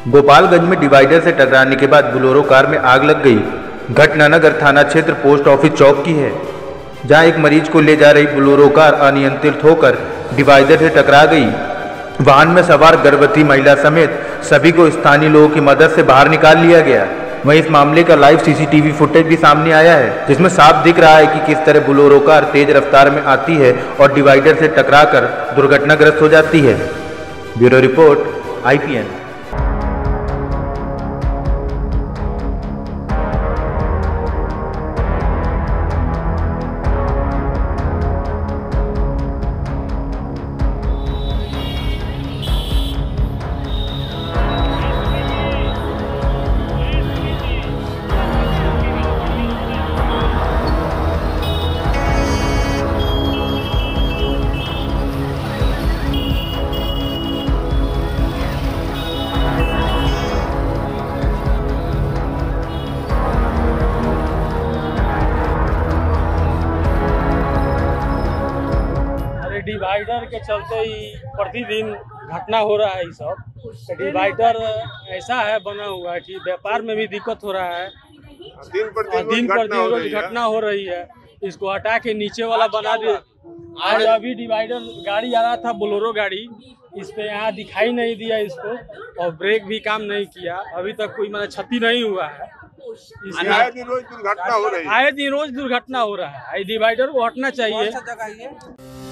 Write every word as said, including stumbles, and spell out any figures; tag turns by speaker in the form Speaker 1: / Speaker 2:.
Speaker 1: गोपालगंज में डिवाइडर से टकराने के बाद बोलेरो कार में आग लग गई। घटना नगर थाना क्षेत्र पोस्ट ऑफिस चौक की है, जहां एक मरीज को ले जा रही बोलेरो कार अनियंत्रित होकर डिवाइडर से टकरा गई। वाहन में सवार गर्भवती महिला समेत सभी को स्थानीय लोगों की मदद से बाहर निकाल लिया गया। वहीं इस मामले का लाइव सीसीटीवी फुटेज भी सामने आया है, जिसमें साफ दिख रहा है कि किस तरह बोलेरो कार तेज रफ्तार में आती है और डिवाइडर से टकराकर दुर्घटनाग्रस्त हो जाती है। Bureau report I P N.
Speaker 2: Divider के चलते ही प्रतिदिन घटना हो रहा है। ये सब डिवाइडर ऐसा है बना हुआ है कि व्यापार में भी दिक्कत हो रहा है। दिन पर दिन, दिन पर दिन रोज घटना हो रही है। इसको हटा के नीचे वाला बना दे। आज अभी डिवाइडर गाड़ी आ रहा था, बोलेरो गाड़ी, इस पे यहाँ दिखाई नहीं दिया इसको, और ब्रेक भी काम नहीं किया। अभी तक कोई मतलब क्षति नहीं हुआ है।
Speaker 3: आए दिन रोज दुर्घटना हो रही है।
Speaker 2: आए दिन रोज दुर्घटना हो रहा है। डिवाइडर को हटना चाहिए।